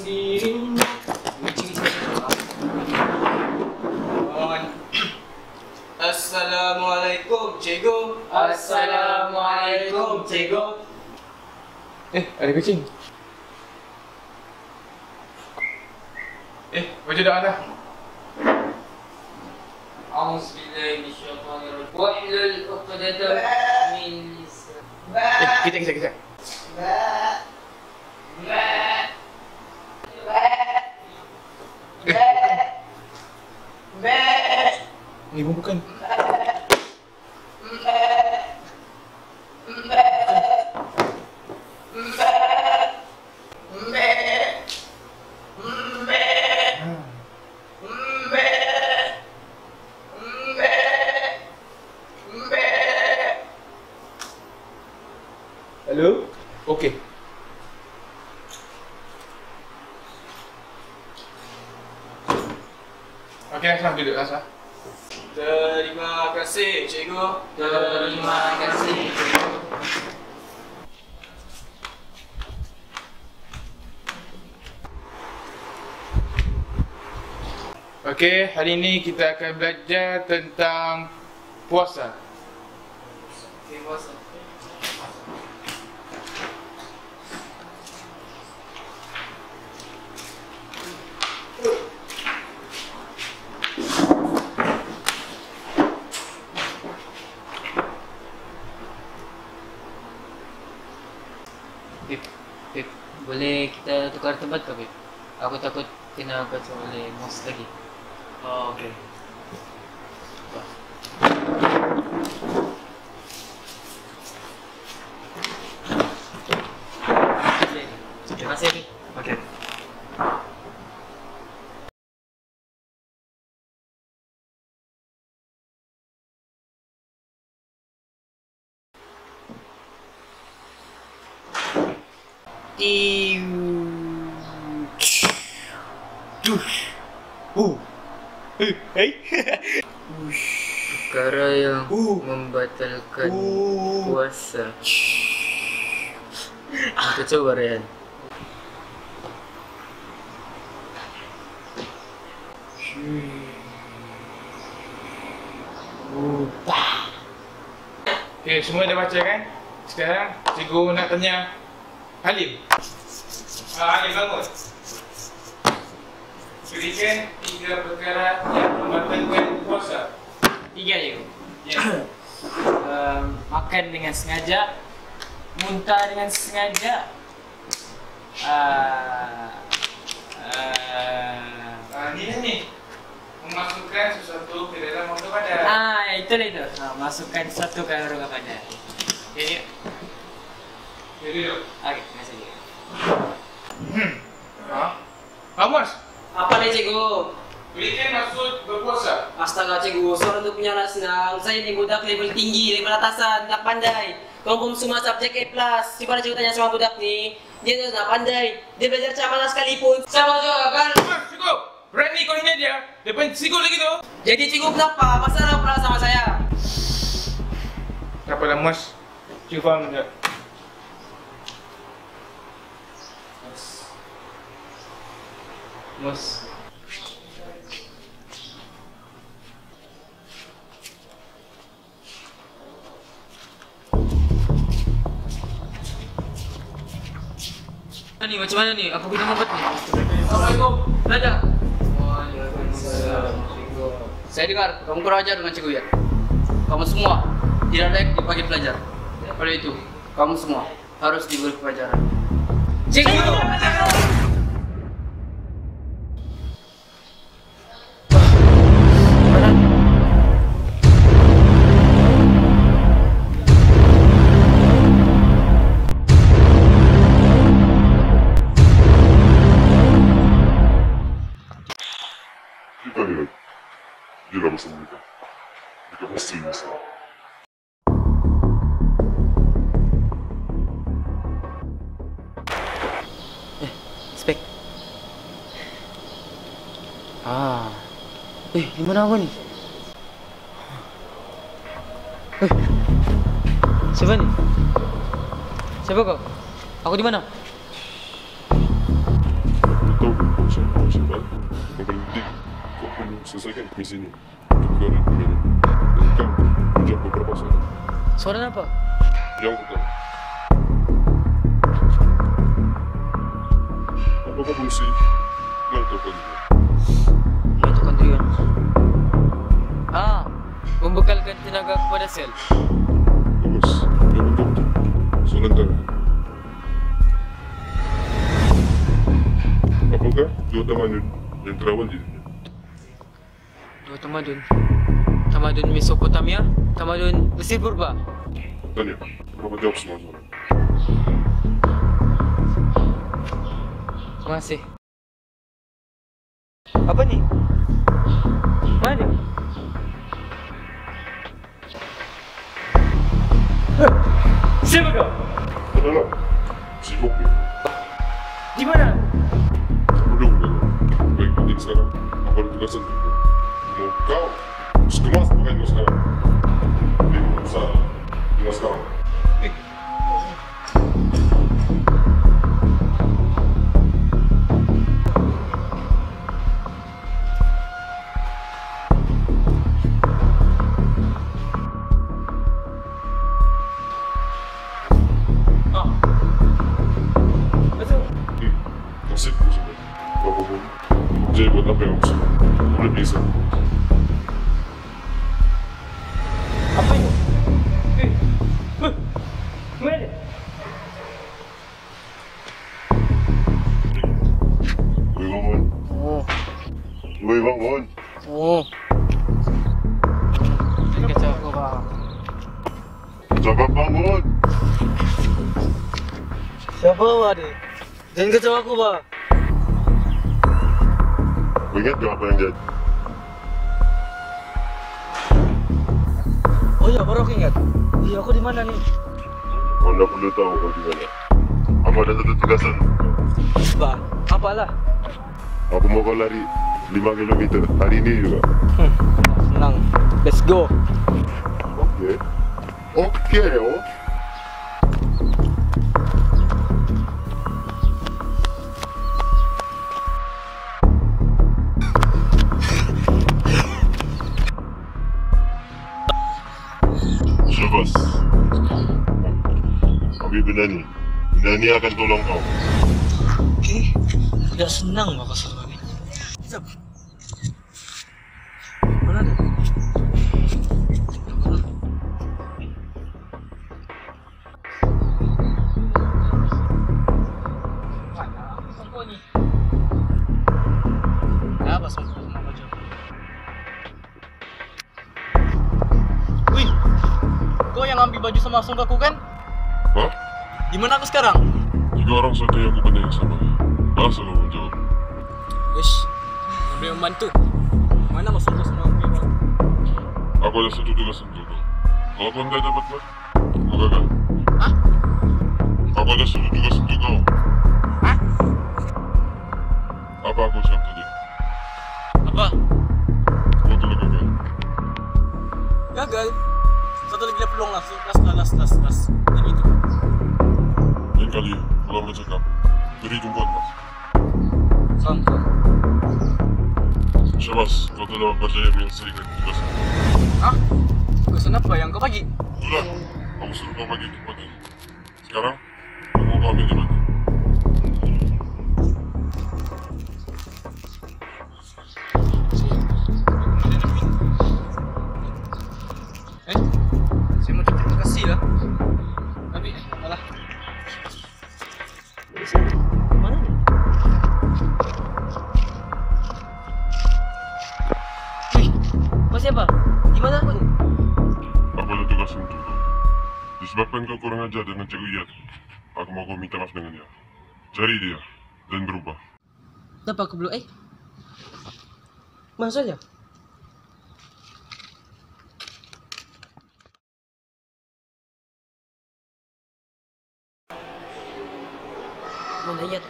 dirimu. Assalamualaikum, cikgu. Assalamualaikum, cikgu. Ada kucing. Baca doa dah. A'udzubillahi minasyaitonir rajim. Wahlul 'uqdatam min lisani. Kejap. Ni pun bukan. Hello? Okey. Okey, Ashraf duduk Ashraf. Terima kasih, cikgu. Terima kasih. Okey, hari ini kita akan belajar tentang puasa. Puasa. Beb, boleh kita tukar tempat ke, Beb? Aku takut kena kacau oleh mouse lagi. Oh, okey. Terima kasih, Beb. Okey. Perkara yang membatalkan puasa. Kita coba, Ryan. Okey, semua dah baca kan? Sekarang cikgu nak tanya Halim. Halim, bangun. Berikan 3 perkara yang membatalkan puasa. 3, cikgu. Ya. Makan dengan sengaja, muntah dengan sengaja, Ni memasukkan sesuatu ke dalam rongga badan. itulah itu. Masukkan satu ke rongga badan. Okey. Jadi, Okey, terima kasih, cikgu. Amos, Apa nih, cikgu? berikan maksud berpuasa. Astaga, cikgu, soal untuk punya senang. Saya ni budak level tinggi, level atasan, nak pandai. Kalau semua subjek A+, siapa cikgu tanya sama budak ni, dia tu nak pandai. Dia belajar macam sekalipun. Sama juga kan? Cikgu, berani kau hina dia. Depan cikgu lagi tu. Jadi cikgu kenapa? Masalah pula sama saya. Tak apalah, Amos. Cikgu faham tak? Mus. Ni macam mana ni? Apa kita membuat ni? Assalamualaikum. Belajar. Waalaikumsalam. Saya dengar kamu kurang ajar dengan cikgu ya. Kamu semua tidak layak dipanggil pelajar. Oleh itu, kamu semua harus diberi pelajaran. Cikgu. Kita lihat dia bersama mereka. Mereka pasti bisa. Spek. Di mana aku ni? Siapa ni? Siapa kau? Aku di mana? selesaikan misi ini. Kau dan pemain. Dan kau ucap beberapa soalan. Soalan apa? Yang pertama, apakah fungsi mitochondria? Mitokondria. Membekalkan tenaga kepada sel. Bagus, kau betul. Soalan terakhir. Apakah dua tamadun yang terawal di dunia? Dua tamadun. Tamadun Mesopotamia, tamadun Mesir Purba. Tanya, berapa jawab semua soalan? Terima kasih. Apa ni? Mana? Siapa kau? Adalah si Hoki. Di mana? Udah. Baik penting sekarang. Apa ada tugasan juga? Mau kau sekemas pakaian kau sekarang. Bisa. Tinggal sekarang. Nasib ko sudah. Bapak pun. Jadi buat apa yang aku suka? Udah bisa. Apa itu? Mana? Woi bangun. Oh. Woi bangun. Oh. Kacau aku, Bang. Jangan bangun. Siapa awak ni? Jangan kacau aku, Bang. Kau ingat ke apa yang jadi? Oh ya, baru aku ingat. Iya, aku di mana nih? Kau tidak perlu tahu kau di mana. Aku ada satu tugasan. Bah, apalah. Aku mau kau lari 5 kilometer hari ini juga. Senang. Let's go. Okey. Okey, oh. Syabas. Tapi benda ni akan tolong kau. Okey. Tidak senang bakal suruh ni. Sekejap. Mana tu? Apa sangkut sama baju? Wih, kau yang ambil baju sama Samsung aku kan? Hah? Di mana aku sekarang? 3 orang saja yang aku pandai sama. Bahasa kau menjawab. Wish, ambil membantu. Mana masuk kau sama aku? Aku ada satu tugas untuk kau. Kalau kau tidak dapat buat, kau gagal. Hah? Aku ada satu tugas untuk kau. Hah? Apa aku cakap tadi? Apa? Kau telah gagal. Gagal. Satu lagi dia peluang langsung. Las. Yang itu. Lain kali, kalau mau cakap, beri tumpuan mas. Sampai. Syabas, kau telah percaya menyelesaikan tugas. Hah? Pesan apa yang kau bagi? Itulah, kamu suruh kau bagi tempat ini. Sekarang, aku mau kau ambil tempat ini. Saya mau cakap terima kasih lah. Tapi, alah. Mana ni? Wih, masih apa? Di mana aku ni? Aku ada tugas untuk kau. Disebabkan kau kurang ajar dengan Cikgu Iyad, aku mau kau minta maaf dengan dia. Cari dia, dan berubah. Kenapa aku belum? Mana saja? Mana Iyad?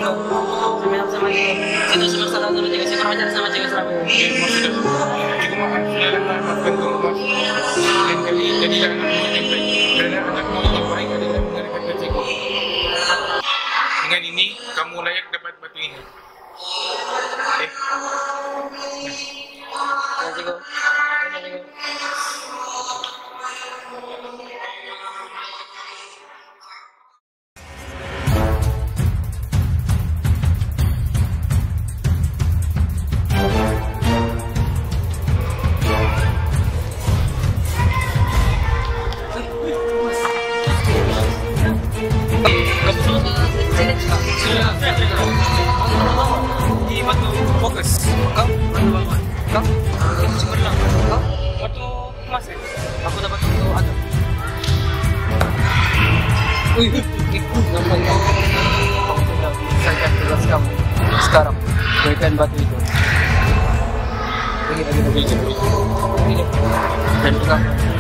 Cikgu. Sama-sama Cikgu. Situ semua salah sama Cikgu. Saya kurang ajar sama Cikgu selama ini. Cikgu maaf, saya maafkan kamu mas. Lain kali jadilah anak yang baik. Kerana anakmu yang baik adalah mengadakan ke cikgu. Dengan ini, kamu layak dapat batu ini. Okay. Ya Cikgu. Ya Cikgu. Fokus. Kau batu bangun. Kau itu cemerlang. Kau batu emas ya? Aku dapat batu agam. Wih, nampak kau. Saya akan tugas kamu sekarang. Berikan batu itu. Pergi. Dan juga